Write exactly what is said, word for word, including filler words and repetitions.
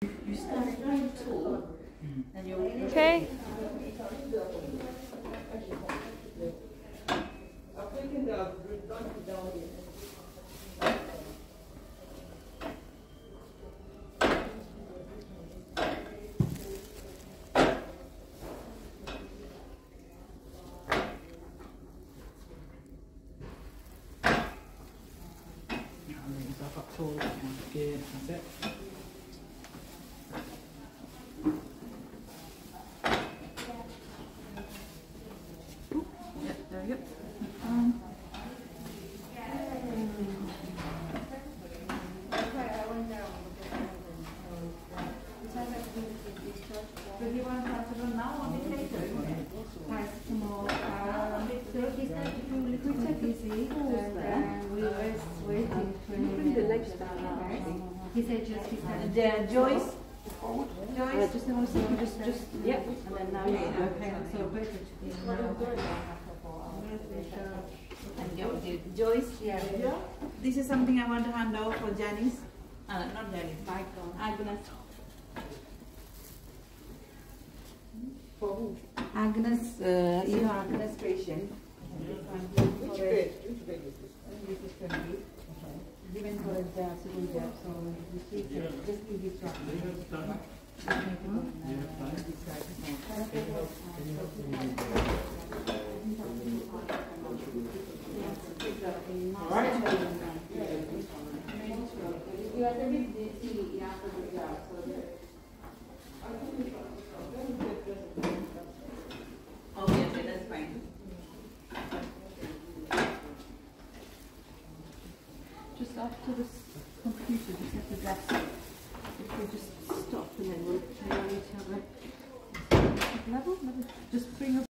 You start very tall, and you're Okay. Up tall again, that's it. yeah, there you go. Um, So you want to run now on the later? Paracetamol, uh, so he said if you liquid check easy, and uh, we were waiting for him. The next He said just, he said. uh, Joyce. Joyce, just now, so just, just, yep. And then now, okay, so wait it. And Jo- Jo- Joyce. Yeah. This is something I want to hand over for Janice. Uh, not Janice. Michael. Agnes. For who? Agnes, uh, you know Agnes patient. Which bed? Which bed is this? This is twenty. Given for a job, civil job, so this week, just leave it right. You are the big see after the job, so Obviously, that's fine. just after this computer, just have to grasp. If we just stop and then we'll play on each other. Level, level. Just bring up.